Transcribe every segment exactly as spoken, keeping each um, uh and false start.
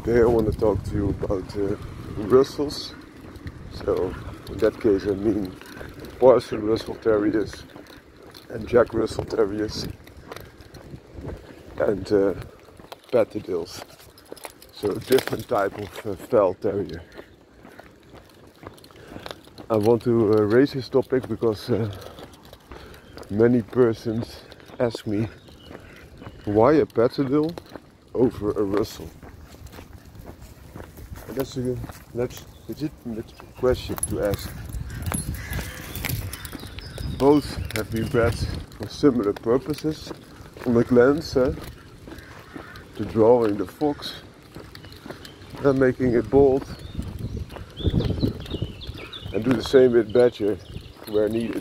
Today I want to talk to you about uh, Russells. So in that case I mean Parson Russell Terriers and Jack Russell Terriers and uh, Patterdales. So a different type of uh, Fel Terrier. I want to uh, raise this topic because uh, many persons ask me why a Patterdale over a Russell. And that's a that's legitimate question to ask. Both have been bred for similar purposes. On the glance, eh? to drawing the fox and making it bold, and do the same with badger where needed.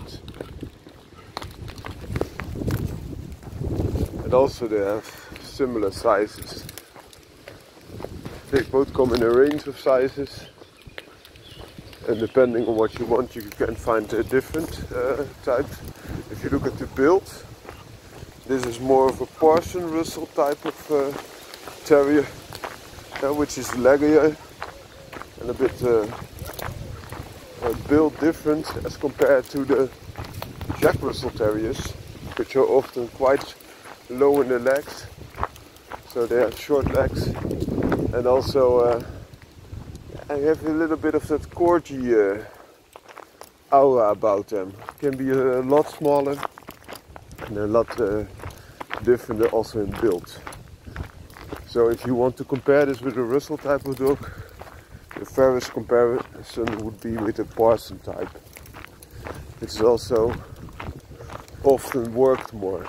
And also they have similar sizes. They both come in a range of sizes, and depending on what you want you can find a different uh, type. If you look at the build, this is more of a Parson Russell type of uh, terrier, uh, which is leggier and a bit uh, uh, built different as compared to the Jack Russell Terriers, which are often quite low in the legs, so they have short legs, and also uh, I have a little bit of that corgi uh, aura about them. Can be a, a lot smaller and a lot uh, different also in build. So if you want to compare this with a Russell type of dog, the fairest comparison would be with a Parson type. It's also often worked more.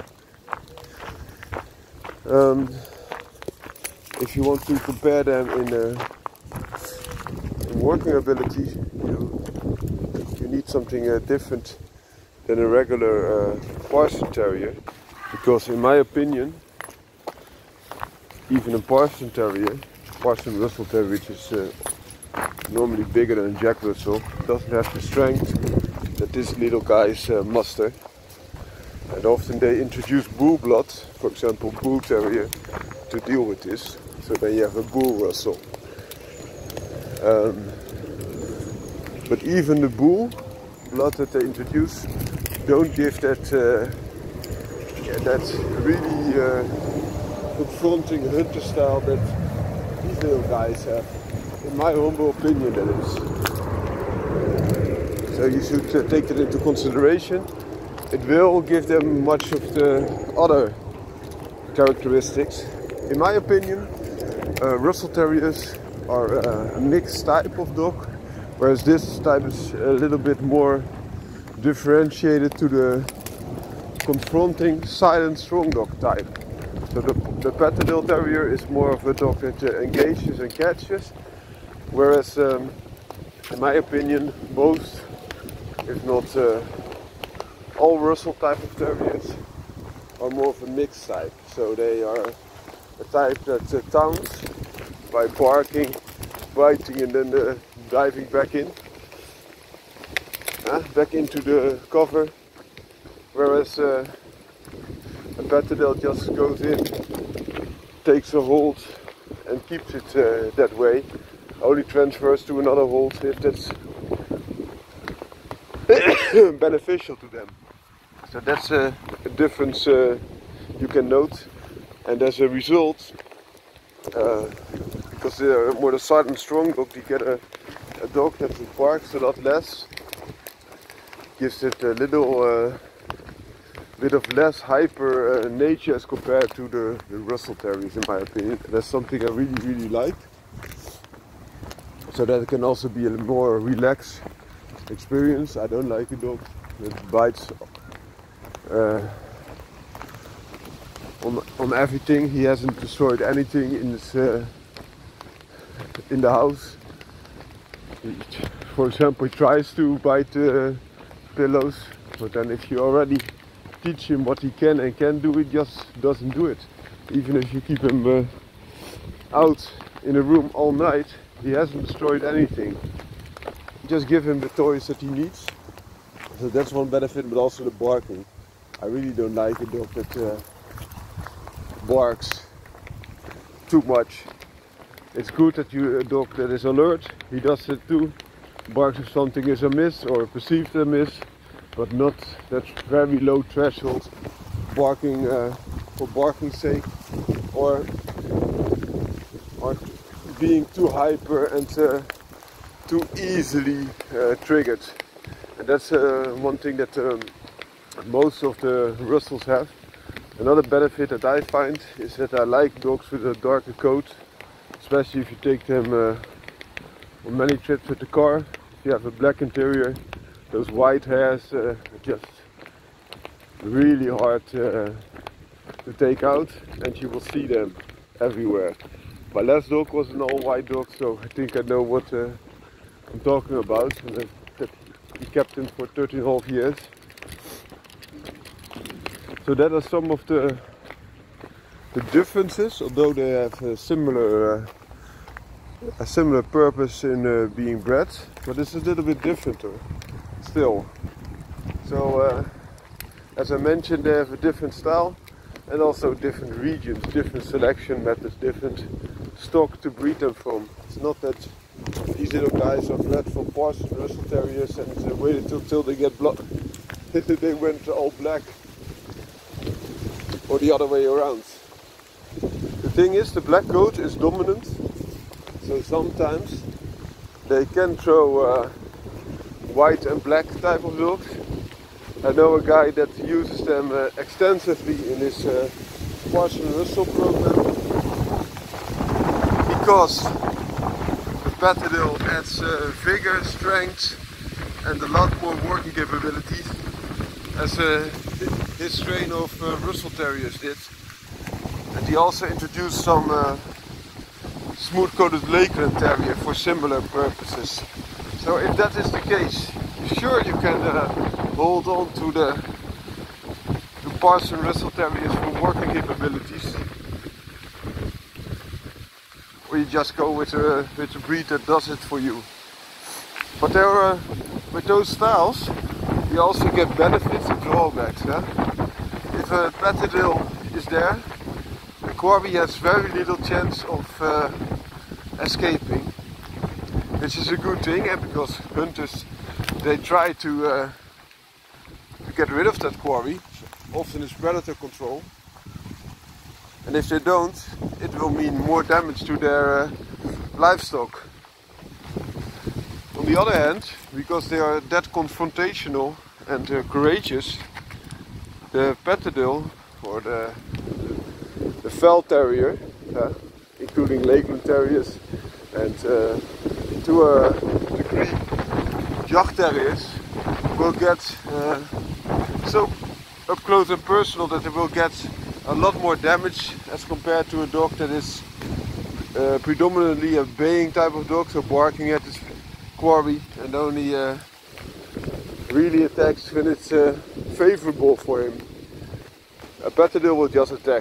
Um, if you want to compare them in, uh, in working ability, you, you need something uh, different than a regular uh, Parson Terrier, because in my opinion, even a Parson Terrier, Parson Russell Terrier, which is uh, normally bigger than Jack Russell, doesn't have the strength that this little guys uh, muster. And often they introduce bull blood, for example Bull Terrier, to deal with this. So then you have a Bull Russell. Um, but even the bull blood that they introduce don't give that uh, yeah, that really uh, confronting hunter style that these little guys have. In my humble opinion, that is. So you should uh, take that into consideration. It will give them much of the other characteristics. In my opinion, uh, Russell Terriers are uh, a mixed type of dog, whereas this type is a little bit more differentiated to the confronting, silent, strong dog type. So the, the Patterdale Terrier is more of a dog that uh, engages and catches, whereas um, in my opinion most, if not uh, all Russell type of Terriers are more of a mixed type. So they are a type that uh, taunts by barking, biting and then uh, diving back in, uh, back into the cover, whereas uh, a Patterdale just goes in, takes a hold and keeps it uh, that way, only transfers to another hold if that's beneficial to them. So that's a, a difference uh, you can note, and as a result, uh, because they are more the silent strong dog, you get a, a dog that barks a lot less, gives it a little uh, bit of less hyper uh, nature as compared to the, the Russell Terriers, in my opinion. And that's something I really really like, so that it can also be a more relaxed experience. I don't like a dog that bites uh, on, on everything. He hasn't destroyed anything in his uh, in the house. He, for example, he tries to bite uh, pillows, but then if you already teach him what he can and can do, he just doesn't do it. Even if you keep him uh, out in a room all night, he hasn't destroyed anything. Just give him the toys that he needs. So that's one benefit, but also the barking. I really don't like a dog that uh, barks too much. it's good that you a dog that is alert, he does it too, barks if something is amiss or perceived amiss, but not that very low threshold barking uh, for barking's sake, or or being too hyper and uh, too easily uh, triggered. And that's uh, one thing that um, most of the Russells have. Another benefit that I find is that I like dogs with a darker coat, especially if you take them uh, on many trips with the car. If you have a black interior, those white hairs uh, are just really hard uh, to take out, and you will see them everywhere. My last dog was an all white dog, so I think I know what uh, I'm talking about. And uh, that we kept him for thirteen and a half years. So that are some of the the differences, although they have a similar uh, a similar purpose in uh, being bred, but it's a little bit different still. So uh, as I mentioned, they have a different style and also different regions, different selection methods, different stock to breed them from. It's not that these little guys are bred from Parson Russell Terriers and uh, waited till, till they get blood. They went all black, or the other way around. The thing is, the black coat is dominant, so sometimes they can throw uh, white and black type of dogs. I know a guy that uses them uh, extensively in his uh, Parson Russell program, because the Patterdale adds uh, vigor, strength and a lot more working capabilities, as uh, his strain of uh, Russell Terriers did. And he also introduced some uh, smooth-coated Lakeland Terrier for similar purposes. So if that is the case, sure you can uh, hold on to the, the Parson Russell Terriers for working capabilities, or you just go with a, with a breed that does it for you. But there are, with those styles, you also get benefits and drawbacks. Huh? If a Patterdale is there, the Corby has very little chance of uh, escaping, which is a good thing, and because hunters, they try to uh, get rid of that quarry. Often it's predator control, and if they don't, it will mean more damage to their uh, livestock. On the other hand, because they are that confrontational and uh, courageous, the Patterdale or the, the Fel Terrier, uh, including Lakeland Terriers and uh, to a degree Jacht Terriers, will get uh, so up close and personal that they will get a lot more damage as compared to a dog that is uh, predominantly a baying type of dog, so barking at its quarry, and only uh, really attacks when it's uh, favorable for him. A Patterdale will just attack,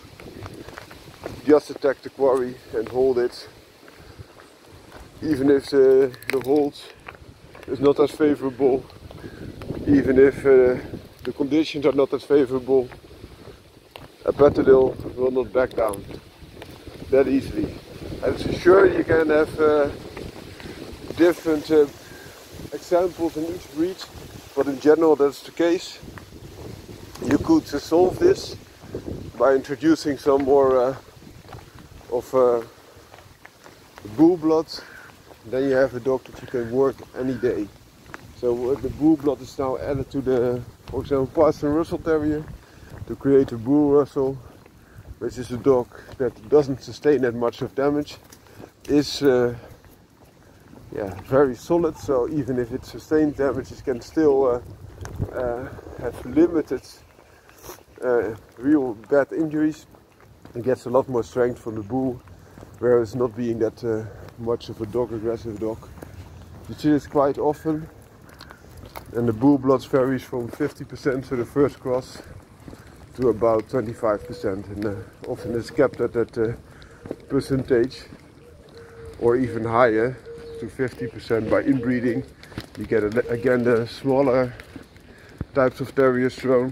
just attack the quarry and hold it, even if the, the hold is not as favorable, even if uh, the conditions are not as favorable. A Patterdale will not back down that easily. And so sure, you can have uh, different uh, examples in each breed, but in general that's the case. You could uh, solve this by introducing some more uh, of uh, bull blood. Then you have a dog that you can work any day. So uh, the bull blood is now added to the, for example, Parson Russell Terrier to create a bull Russell, which is a dog that doesn't sustain that much of damage, is uh, yeah, very solid, so even if it sustains damage, it can still uh, uh, have limited uh, real bad injuries. It gets a lot more strength from the bull, whereas not being that uh, much of a dog, aggressive dog. You see this quite often, and the bull blood varies from fifty percent for the first cross to about twenty-five percent, and uh, often it's kept at that uh, percentage, or even higher, to fifty percent by inbreeding. You get a, again the smaller types of terriers thrown,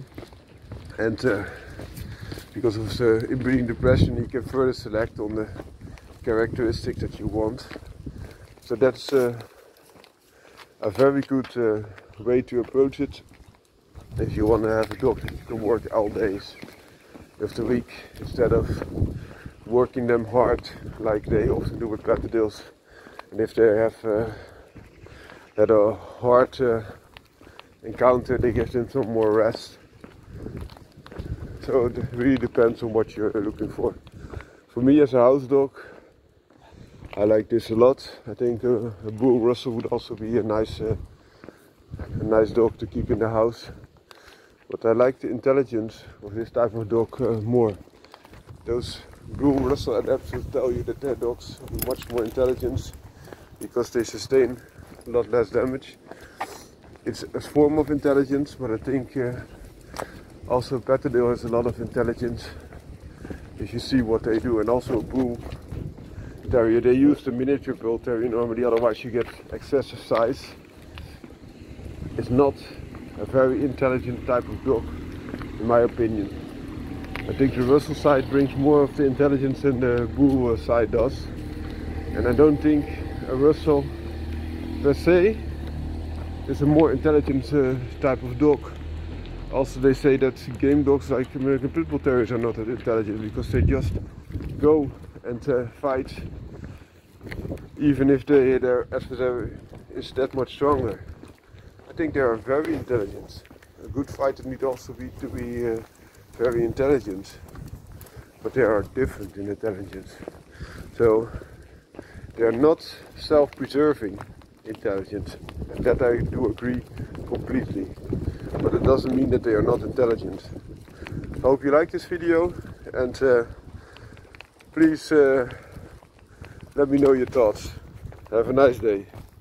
and uh, because of the inbreeding depression, you can further select on the characteristics that you want. So that's uh, a very good uh, way to approach it if you want to have a dog that you can work all days of the week, instead of working them hard like they often do with Patterdales. And if they have uh, had a hard uh, encounter, they give them some more rest. So it really depends on what you're looking for. For me as a house dog, I like this a lot. I think uh, a Bull Russell would also be a nice, uh, a nice dog to keep in the house. But I like the intelligence of this type of dog uh, more. Those Bull Russell adepts will tell you that their dogs have much more intelligence because they sustain a lot less damage. It's a form of intelligence, but I think uh, also Patterdale has a lot of intelligence if you see what they do. And also a Bull Terrier, they use the miniature Bull Terrier normally, otherwise you get excessive size. It's not a very intelligent type of dog, in my opinion. I think the Russell side brings more of the intelligence than the Bull side does. And I don't think a Russell per se is a more intelligent uh, type of dog. Also, they say that game dogs like American Pit Bull Terriers are not that intelligent because they just go and uh, fight even if they, their adversary is that much stronger. I think they are very intelligent. A good fighter need also be to be uh, very intelligent, but they are different in intelligence. So they are not self-preserving intelligence, and that I do agree completely. But it doesn't mean that they are not intelligent. I hope you like this video, and uh, please uh, let me know your thoughts. Have a nice day.